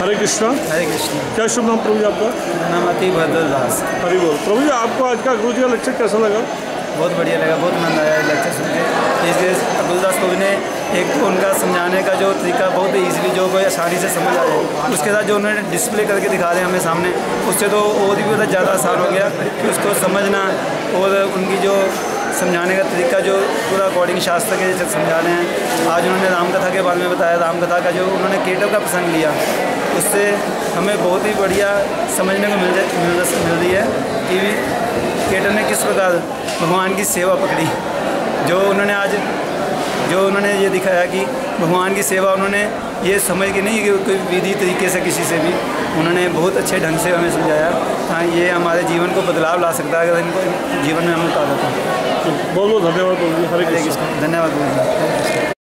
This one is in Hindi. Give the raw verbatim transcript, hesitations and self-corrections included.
हरे कृष्णा। हरे कृष्णा। क्या शुभ नाम प्रभु जी आपका? मेरा नाम अति भद्रदास। हरि बोल। प्रभु जी आपको आज का गुरु जी का लेक्चर कैसा लगा? बहुत बढ़िया लगा, बहुत आनंद आया लेक्चर सुन के। इसलिए अब्दुलदास को ने एक तो उनका समझाने का जो तरीका बहुत ईजिली जो कोई आसानी से समझ आ जाए, उसके साथ जो उन्होंने डिस्प्ले करके दिखा रहे हैं हमें सामने, उससे तो और भी बहुत ज़्यादा आसान हो गया कि उसको समझना। और उनकी जो समझाने का तरीका जो पूरा अकॉर्डिंग शास्त्र के जैसे समझा रहे हैं। आज उन्होंने रामकथा के बारे में बताया, रामकथा का जो उन्होंने केटव का प्रसंग लिया, उससे हमें बहुत ही बढ़िया समझने को मिल मिल मिल रही है कि केटव ने किस प्रकार भगवान की सेवा पकड़ी। जो उन्होंने आज जो उन्होंने ये दिखाया कि भगवान की सेवा उन्होंने ये समझ के नहीं कि कोई विधि तरीके से किसी से भी, उन्होंने बहुत अच्छे ढंग से हमें समझाया। हाँ, ये हमारे जीवन को बदलाव ला सकता है अगर इनको जीवन में हम उतारते हैं। बहुत बहुत धन्यवाद प्रभु जी। हरे कृष्ण। धन्यवाद।